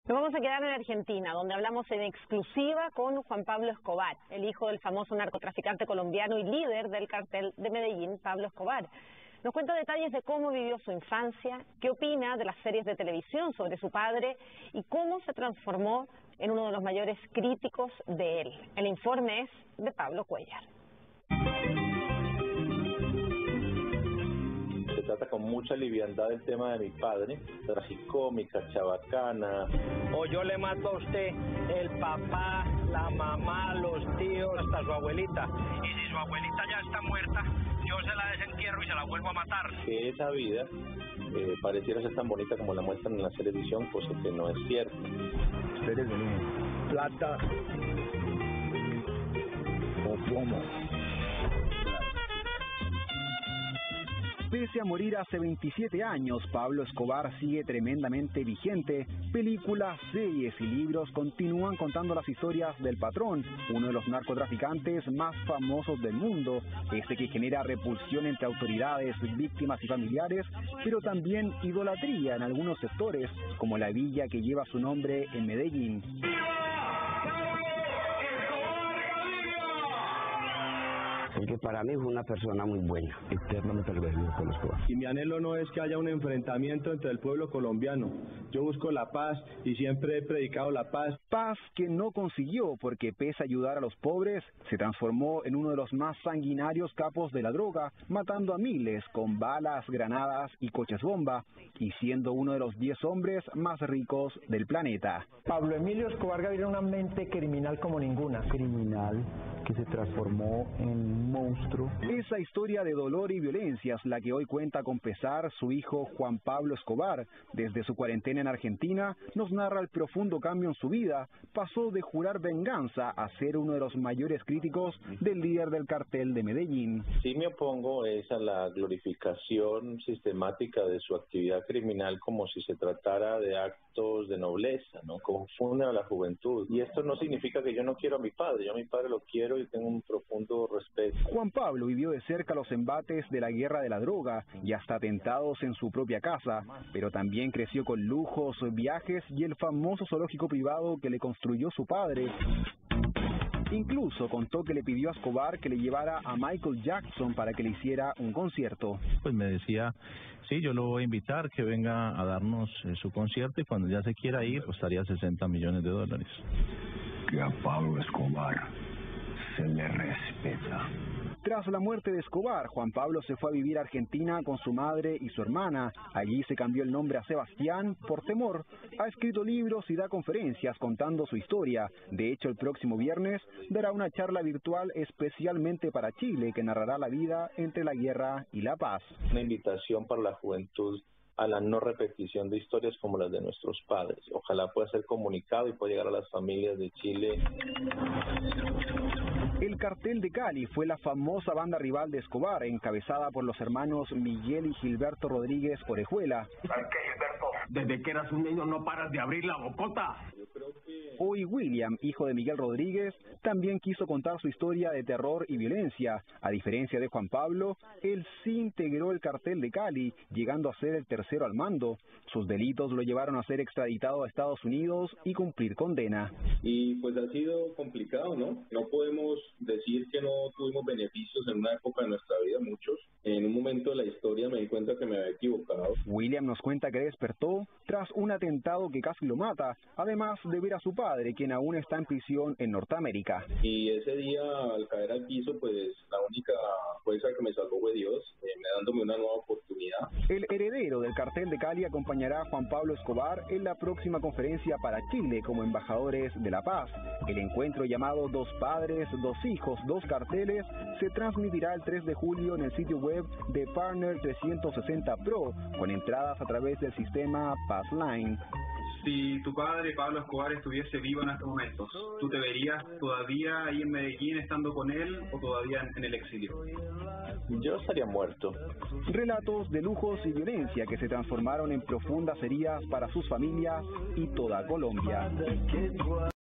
Nos vamos a quedar en Argentina, donde hablamos en exclusiva con Juan Pablo Escobar, el hijo del famoso narcotraficante colombiano y líder del cartel de Medellín, Pablo Escobar. Nos cuenta detalles de cómo vivió su infancia, qué opina de las series de televisión sobre su padre y cómo se transformó en uno de los mayores críticos de él. El informe es de Pablo Cuellar. Se trata con mucha liviandad el tema de mi padre, tragicómica, chabacana. O yo le mato a usted el papá, la mamá, los tíos, hasta su abuelita. Y si su abuelita ya está muerta, yo se la desentierro y se la vuelvo a matar. Que esa vida pareciera ser tan bonita como la muestran en la televisión, cosa que no es cierto. Seres de luz, plata o plomo. Pese a morir hace 27 años, Pablo Escobar sigue tremendamente vigente. Películas, series y libros continúan contando las historias del patrón, uno de los narcotraficantes más famosos del mundo, este que genera repulsión entre autoridades, víctimas y familiares, pero también idolatría en algunos sectores, como la villa que lleva su nombre en Medellín. Porque para mí fue una persona muy buena. Eternamente agradecido con Escobar. Y mi anhelo no es que haya un enfrentamiento entre el pueblo colombiano. Yo busco la paz y siempre he predicado la paz. Paz que no consiguió porque, pese a ayudar a los pobres, se transformó en uno de los más sanguinarios capos de la droga, matando a miles con balas, granadas y coches bomba, y siendo uno de los 10 hombres más ricos del planeta. Pablo Emilio Escobar Gaviria era una mente criminal como ninguna. Criminal que se transformó en un monstruo. Esa historia de dolor y violencia es la que hoy cuenta con pesar su hijo Juan Pablo Escobar. Desde su cuarentena en Argentina nos narra el profundo cambio en su vida. Pasó de jurar venganza a ser uno de los mayores críticos del líder del cartel de Medellín. Sí me opongo es a la glorificación sistemática de su actividad criminal como si se tratara de actos de nobleza, ¿no? Confunde a la juventud. Y esto no significa que yo no quiero a mi padre. Yo a mi padre lo quiero y tengo un profundo respeto. Juan Pablo vivió de cerca los embates de la guerra de la droga y hasta atentados en su propia casa, pero también creció con lujos, viajes y el famoso zoológico privado que le construyó su padre. Incluso contó que le pidió a Escobar que le llevara a Michael Jackson para que le hiciera un concierto. Pues me decía, sí, yo lo voy a invitar, que venga a darnos su concierto y cuando ya se quiera ir, costaría $60 millones. Que a Pablo Escobar se le respeta. Tras la muerte de Escobar, Juan Pablo se fue a vivir a Argentina con su madre y su hermana. Allí se cambió el nombre a Sebastián por temor. Ha escrito libros y da conferencias contando su historia. De hecho, el próximo viernes dará una charla virtual especialmente para Chile que narrará la vida entre la guerra y la paz. Una invitación para la juventud a la no repetición de historias como las de nuestros padres. Ojalá pueda ser comunicado y pueda llegar a las familias de Chile. El Cartel de Cali fue la famosa banda rival de Escobar, encabezada por los hermanos Miguel y Gilberto Rodríguez Orejuela. ¿Sabes qué, Gilberto? Desde que eras un niño no paras de abrir la bocota. Hoy William, hijo de Miguel Rodríguez, también quiso contar su historia de terror y violencia. A diferencia de Juan Pablo, él sí integró el Cartel de Cali, llegando a ser el tercero al mando. Sus delitos lo llevaron a ser extraditado a Estados Unidos y cumplir condena. Y pues ha sido complicado, ¿no? No podemos decir que no tuvimos beneficios en una época de nuestra vida, muchos. En un momento de la historia me di cuenta que me había equivocado. William nos cuenta que despertó tras un atentado que casi lo mata, además de ver a su padre, quien aún está en prisión en Norteamérica. Y ese día, al caer al piso, pues la única fuerza que me salvó fue Dios, dándome una nueva oportunidad. El heredero del Cartel de Cali acompañará a Juan Pablo Escobar en la próxima conferencia para Chile como embajadores de la paz. El encuentro llamado Dos Padres, Dos Hijos, Dos Carteles se transmitirá el 3 de julio en el sitio web de Partner 360 Pro, con entradas a través del sistema Passline. Si tu padre, Pablo Escobar, estuviese vivo en estos momentos, ¿tú te verías todavía ahí en Medellín estando con él o todavía en el exilio? Yo estaría muerto. Relatos de lujos y violencia que se transformaron en profundas heridas para sus familias y toda Colombia.